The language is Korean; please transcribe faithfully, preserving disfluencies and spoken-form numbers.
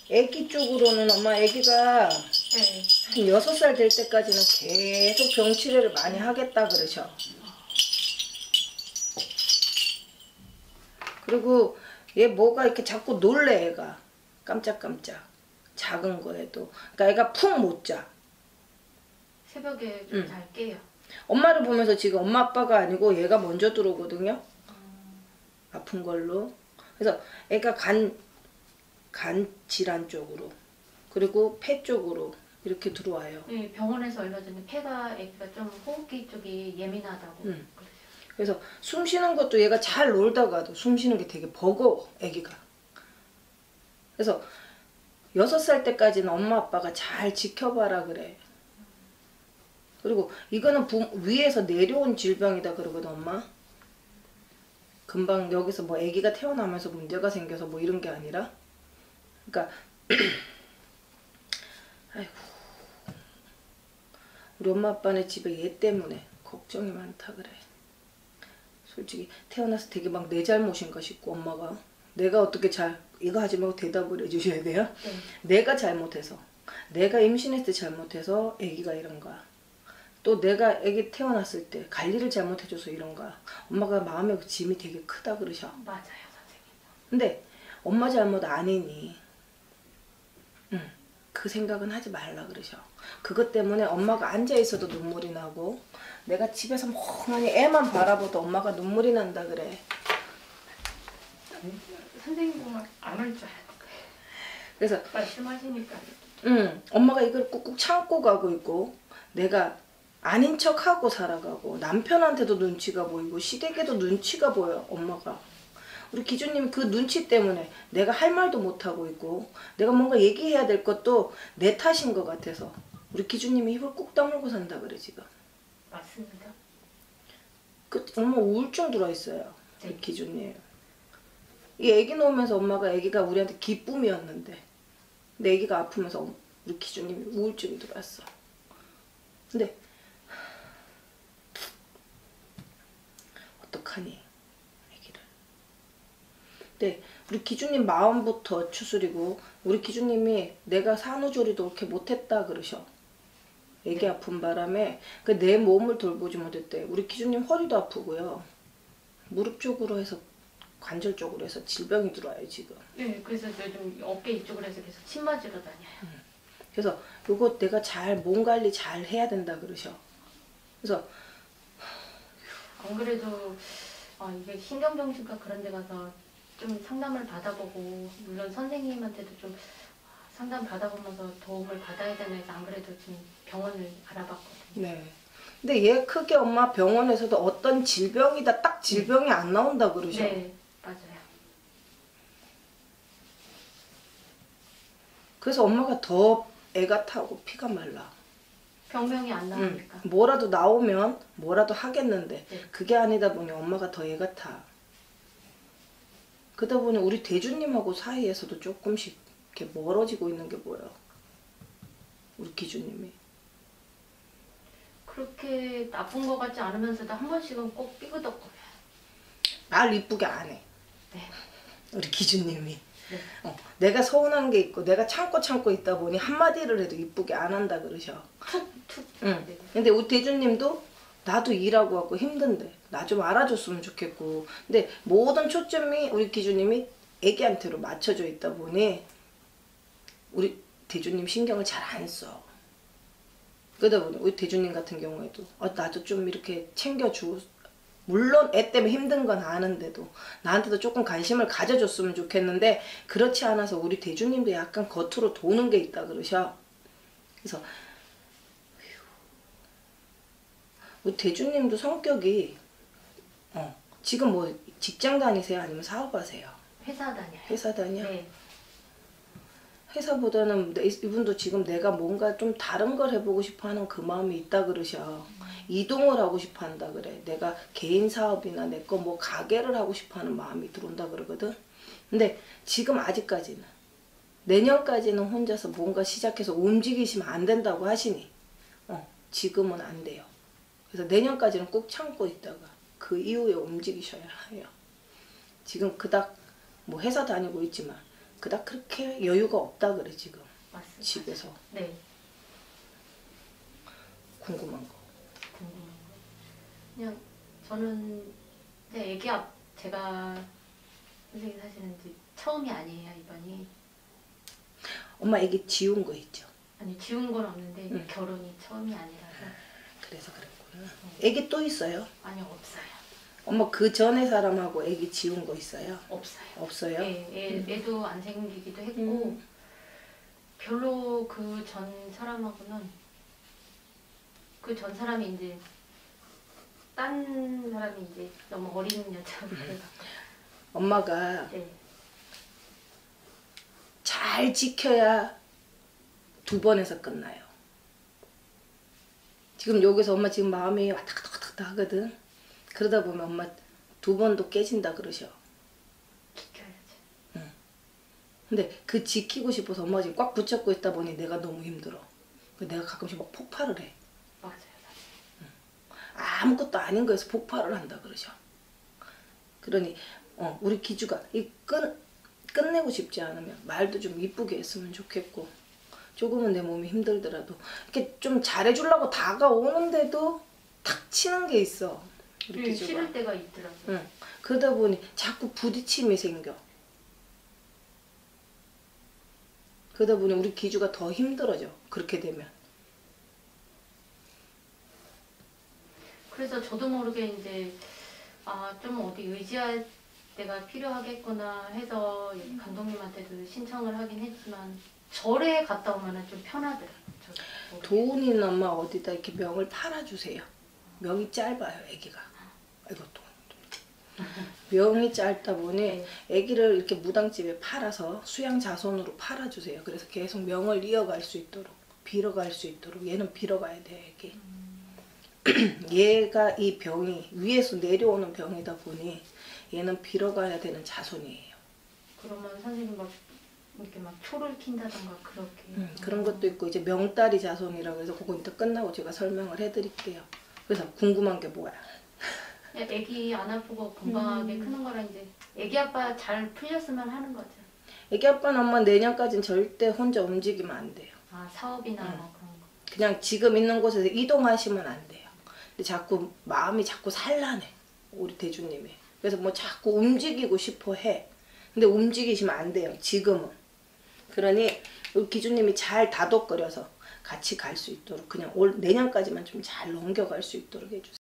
애기 쪽으로는 엄마 애기가 네. 한 여섯 살 될 때까지는 계속 병 치료를 많이 하겠다 그러셔. 그리고 얘 뭐가 이렇게 자꾸 놀래 애가. 깜짝깜짝. 작은 거에도. 그러니까 애가 푹 못 자. 새벽에 좀 잘 깨요. 엄마를 보면서 지금 엄마 아빠가 아니고 얘가 먼저 들어오거든요. 아픈 걸로. 그래서 애가 간, 간 질환 쪽으로 그리고 폐 쪽으로 이렇게 들어와요. 네, 병원에서 얼마 전에 폐가 애기가 좀 호흡기 쪽이 예민하다고 음. 그러죠. 그래서 숨 쉬는 것도 얘가 잘 놀다가도 숨 쉬는 게 되게 버거워 애기가. 그래서 여섯 살 때까지는 엄마 아빠가 잘 지켜봐라 그래. 그리고 이거는 부, 위에서 내려온 질병이다 그러거든 엄마. 금방 여기서 뭐 아기가 태어나면서 문제가 생겨서 뭐 이런 게 아니라. 그러니까 아이고 우리 엄마 아빠네 집에 얘 때문에 걱정이 많다 그래. 솔직히 태어나서 되게 막 내 잘못인가 싶고 엄마가 내가 어떻게 잘 이거 하지 말고 대답을 해주셔야 돼요. 네. 내가 잘못해서 내가 임신했을 때 잘못해서 아기가 이런 거야. 또 내가 아기 태어났을 때 관리를 잘못해줘서 이런 거야. 엄마가 마음의 짐이 되게 크다 그러셔. 맞아요 선생님. 근데 엄마 잘못 아니니 응, 그 생각은 하지 말라 그러셔. 그것 때문에 엄마가 앉아있어도 눈물이 나고 내가 집에서 멍하니 애만 바라봐도 엄마가 눈물이 난다 그래. 선생님 보면 안 할 줄 알았어요. 그래서 말씀하시니까. 응, 엄마가 이걸 꾹꾹 참고 가고 있고 내가 아닌 척하고 살아가고 남편한테도 눈치가 보이고 시댁에도 눈치가 보여 엄마가. 우리 기준님이 그 눈치 때문에 내가 할 말도 못하고 있고 내가 뭔가 얘기해야 될 것도 내 탓인 것 같아서 우리 기준님이 입을 꾹 다물고 산다 그래 지금. 맞습니다. 그 엄마 우울증 들어있어요. 우리 네. 기준님. 이 애기 놓으면서 엄마가 애기가 우리한테 기쁨이었는데 근데 애기가 아프면서 우리 기준님이 우울증이 들어왔어. 근데 어떡하니 애기를. 근데 우리 기준님 마음부터 추스리고 우리 기준님이 내가 산후조리도 그렇게 못했다 그러셔. 애기 아픈 바람에 그 내 몸을 돌보지 못했대. 우리 기준님 허리도 아프고요. 무릎 쪽으로 해서 관절 쪽으로 해서 질병이 들어와요 지금. 네, 그래서 요즘 어깨 이쪽으로 해서 계속 침 맞으러 다녀요. 그래서 요거 내가 잘 몸 관리 잘 해야 된다 그러셔. 그래서 안 그래도 아, 이게 신경정신과 그런 데 가서 좀 상담을 받아보고 물론 선생님한테도 좀 상담 받아보면서 도움을 받아야 되나 해서 안 그래도 지금 병원을 알아봤거든요. 네. 근데 얘 크게 엄마 병원에서도 어떤 질병이다 딱 질병이 안 나온다 그러셔. 네, 맞아요. 그래서 엄마가 더 애가 타고 피가 말라. 병명이 안 나오니까. 응. 뭐라도 나오면 뭐라도 하겠는데 네. 그게 아니다 보니 엄마가 더 애가 타. 그러다 보니 우리 대주님하고 사이에서도 조금씩 이렇게 멀어지고 있는 게 보여. 우리 기준님이. 그렇게 나쁜 것 같지 않으면서도 한 번씩은 꼭 삐그덕거려요. 날 이쁘게 안 해. 네. 우리 기준님이. 네. 어, 내가 서운한 게 있고 내가 참고 참고 있다 보니 한마디를 해도 이쁘게 안 한다 그러셔. 툭, 툭. 응. 네. 근데 우리 대주님도 나도 일하고 왔고 힘든데 나 좀 알아줬으면 좋겠고 근데 모든 초점이 우리 기준님이 애기한테로 맞춰져 있다 보니 우리 대주님 신경을 잘 안 써. 그러다 보니 우리 대주님 같은 경우에도 어, 나도 좀 이렇게 챙겨주고 물론 애 때문에 힘든 건 아는데도 나한테도 조금 관심을 가져줬으면 좋겠는데 그렇지 않아서 우리 대주님도 약간 겉으로 도는 게 있다 그러셔. 그래서 우리 대주님도 성격이 어, 지금 뭐 직장 다니세요? 아니면 사업하세요? 회사 다녀요. 회사 다녀? 네. 회사보다는 내- 이분도 지금 내가 뭔가 좀 다른 걸 해보고 싶어 하는 그 마음이 있다 그러셔. 이동을 하고 싶어 한다 그래. 내가 개인 사업이나 내 거 뭐 가게를 하고 싶어 하는 마음이 들어온다 그러거든. 근데 지금 아직까지는 내년까지는 혼자서 뭔가 시작해서 움직이시면 안 된다고 하시니 어, 지금은 안 돼요. 그래서 내년까지는 꼭 참고 있다가 그 이후에 움직이셔야 해요. 지금 그닥 뭐 회사 다니고 있지만 그닥 그렇게 여유가 없다 그래 지금 맞습니다. 집에서. 네. 궁금한 거. 궁금한 거. 그냥 저는 이제 애기 앞 제가 선생님 사실은 이제 처음이 아니에요 이번이. 엄마 애기 지운 거 있죠? 아니 지운 건 없는데 응. 결혼이 처음이 아니라서. 그래서 그랬구나. 애기 또 있어요? 아니요 없어요. 엄마 그 전에 사람하고 애기 지운 거 있어요? 없어요. 없어요? 예, 애, 음. 애도 안 생기기도 했고 음. 별로 그 전 사람하고는 그 전 사람이 이제 딴 사람이 이제 너무 어린 여자로 그래갖고. 엄마가 네. 잘 지켜야 두 번에서 끝나요. 지금 여기서 엄마 지금 마음이 왔다 갔다 왔다 갔다 하거든. 그러다 보면 엄마 두 번도 깨진다 그러셔. 지켜야지. 근데 그 지키고 싶어서 엄마가 지금 꽉 붙잡고 있다 보니 내가 너무 힘들어. 내가 가끔씩 막 폭발을 해. 맞아요. 아무것도 아닌 거에서 폭발을 한다 그러셔. 그러니 어, 우리 기주가 이 끝, 끝내고 싶지 않으면 말도 좀 이쁘게 했으면 좋겠고, 조금은 내 몸이 힘들더라도 이렇게 좀 잘해주려고 다가오는데도 탁 치는 게 있어. 우리 네, 기주가. 싫을 때가 있더라고요. 응. 그러다 보니 자꾸 부딪힘이 생겨. 그러다 보니 우리 기주가 더 힘들어져. 그렇게 되면. 그래서 저도 모르게 이제 아 좀 어디 의지할 때가 필요하겠구나 해서 여기 감독님한테도 신청을 하긴 했지만 절에 갔다 오면 좀 편하더라고요. 저도 모르게. 돈이나 엄마 어디다 이렇게 명을 팔아주세요. 명이 짧아요, 애기가. 아이고 돈. 명이 짧다 보니 네. 애기를 이렇게 무당집에 팔아서 수양 자손으로 팔아주세요. 그래서 계속 명을 이어갈 수 있도록, 빌어갈 수 있도록. 얘는 빌어가야 돼, 애기. 얘가 이 병이 위에서 내려오는 병이다 보니 얘는 빌어가야 되는 자손이에요. 그러면 선생님 막 이렇게 막 초를 킨다던가 그렇게. 음, 그런 것도 있고 이제 명다리 자손이라고 해서 그거 이따 끝나고 제가 설명을 해드릴게요. 그래서 궁금한 게 뭐야? 그냥 애기 안 아프고 건강하게 음. 크는 거랑 이제 애기 아빠 잘 풀렸으면 하는 거죠. 애기 아빠는 엄마 내년까지는 절대 혼자 움직이면 안 돼요. 아 사업이나 음. 뭐 그런 거. 그냥 지금 있는 곳에서 이동하시면 안 돼요. 근데 자꾸 마음이 자꾸 산란해, 우리 대주님이. 그래서 뭐 자꾸 움직이고 싶어 해. 근데 움직이시면 안 돼요, 지금은. 그러니 우리 기주님이 잘 다독거려서 같이 갈 수 있도록 그냥 올 내년까지만 좀 잘 넘겨갈 수 있도록 해주세요.